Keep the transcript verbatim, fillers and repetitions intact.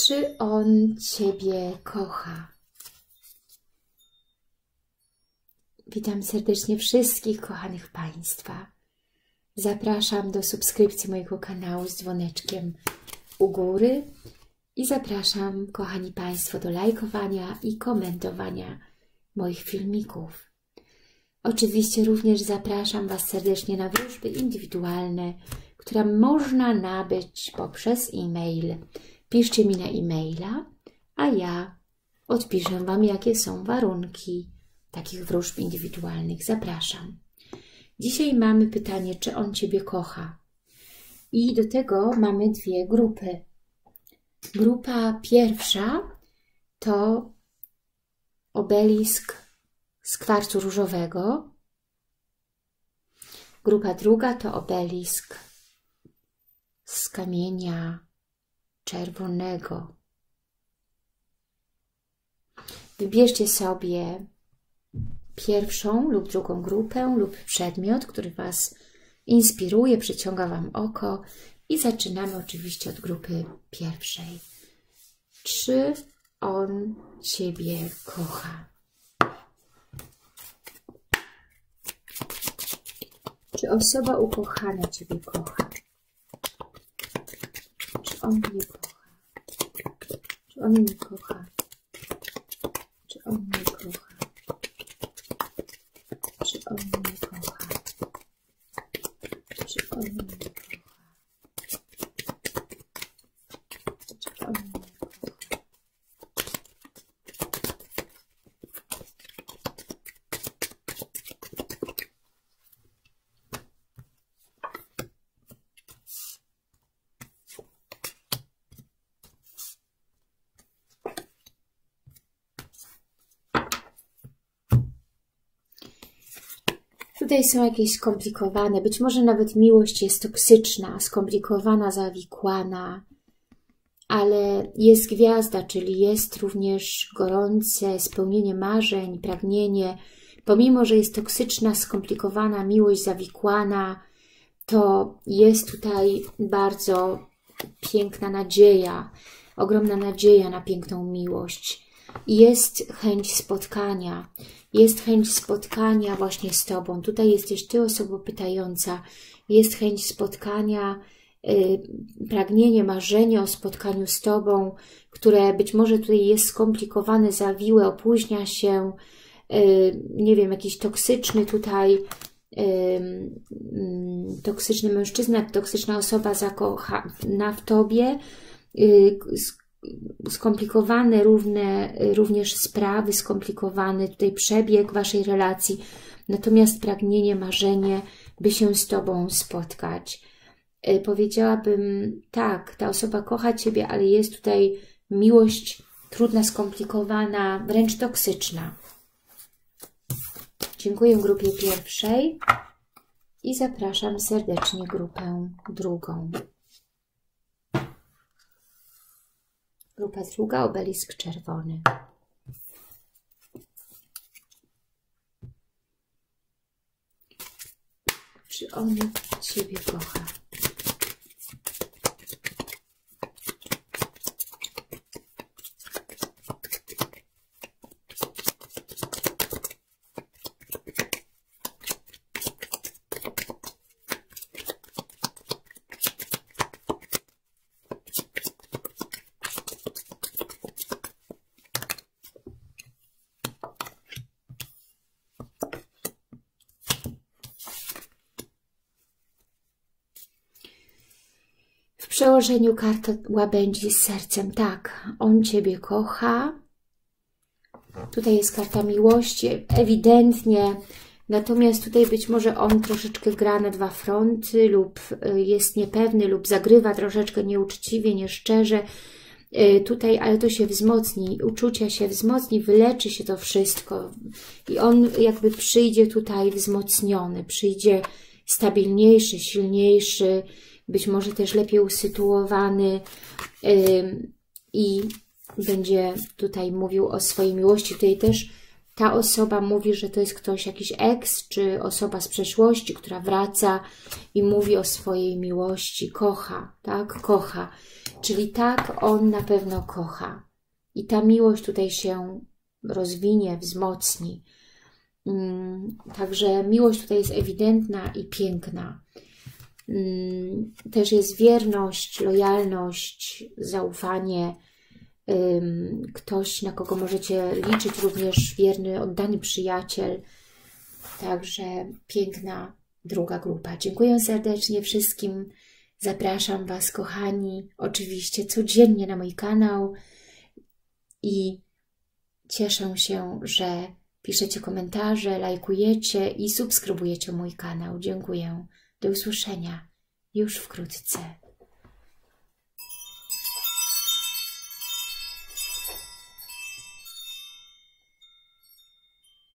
Czy on Ciebie kocha? Witam serdecznie wszystkich kochanych Państwa. Zapraszam do subskrypcji mojego kanału z dzwoneczkiem u góry i zapraszam, kochani Państwo, do lajkowania i komentowania moich filmików. Oczywiście również zapraszam Was serdecznie na wróżby indywidualne, które można nabyć poprzez e-mail. Piszcie mi na e-maila, a ja odpiszę Wam, jakie są warunki takich wróżb indywidualnych. Zapraszam. Dzisiaj mamy pytanie, czy on Ciebie kocha? I do tego mamy dwie grupy. Grupa pierwsza to obelisk z kwarcu różowego. Grupa druga to obelisk z kamienia czerwonego. Wybierzcie sobie pierwszą lub drugą grupę lub przedmiot, który Was inspiruje, przyciąga Wam oko i zaczynamy oczywiście od grupy pierwszej. Czy on Ciebie kocha? Czy osoba ukochana Ciebie kocha? Czy on mnie kocha? Czy on mnie kocha? Czy on mnie kocha? Czy on mnie kocha? Czy on mnie kocha? Czy on mnie kocha? Tutaj są jakieś skomplikowane, być może nawet miłość jest toksyczna, skomplikowana, zawikłana, ale jest gwiazda, czyli jest również gorące spełnienie marzeń, pragnienie. Pomimo że jest toksyczna, skomplikowana, miłość zawikłana, to jest tutaj bardzo piękna nadzieja, ogromna nadzieja na piękną miłość. Jest chęć spotkania. Jest chęć spotkania właśnie z Tobą. Tutaj jesteś Ty, osoba pytająca. Jest chęć spotkania, yy, pragnienie, marzenie o spotkaniu z Tobą, które być może tutaj jest skomplikowane, zawiłe, opóźnia się. Yy, nie wiem, jakiś toksyczny tutaj, yy, yy, toksyczny mężczyzna, toksyczna osoba zakochana w Tobie, yy, skomplikowane równe, również sprawy, skomplikowany tutaj przebieg Waszej relacji, natomiast pragnienie, marzenie, by się z Tobą spotkać. Powiedziałabym, tak, ta osoba kocha Ciebie, ale jest tutaj miłość trudna, skomplikowana, wręcz toksyczna. Dziękuję grupie pierwszej i zapraszam serdecznie grupę drugą. Grupa druga, obelisk czerwony. Czy on Ciebie kocha? W przełożeniu karta łabędzi z sercem. Tak, on Ciebie kocha. Tutaj jest karta miłości, ewidentnie. Natomiast tutaj być może on troszeczkę gra na dwa fronty lub jest niepewny lub zagrywa troszeczkę nieuczciwie, nieszczerze. Tutaj, ale to się wzmocni, uczucia się wzmocni, wyleczy się to wszystko. I on jakby przyjdzie tutaj wzmocniony, przyjdzie stabilniejszy, silniejszy, być może też lepiej usytuowany yy, i będzie tutaj mówił o swojej miłości. Tutaj też ta osoba mówi, że to jest ktoś, jakiś eks, czy osoba z przeszłości, która wraca i mówi o swojej miłości, kocha, tak, kocha. Czyli tak, on na pewno kocha. I ta miłość tutaj się rozwinie, wzmocni. Także miłość tutaj jest ewidentna i piękna. Też jest wierność, lojalność, zaufanie. Ktoś, na kogo możecie liczyć, również wierny, oddany przyjaciel. Także piękna druga grupa. Dziękuję serdecznie wszystkim. Zapraszam Was, kochani, oczywiście codziennie na mój kanał i cieszę się, że piszecie komentarze, lajkujecie i subskrybujecie mój kanał. Dziękuję. Do usłyszenia już wkrótce.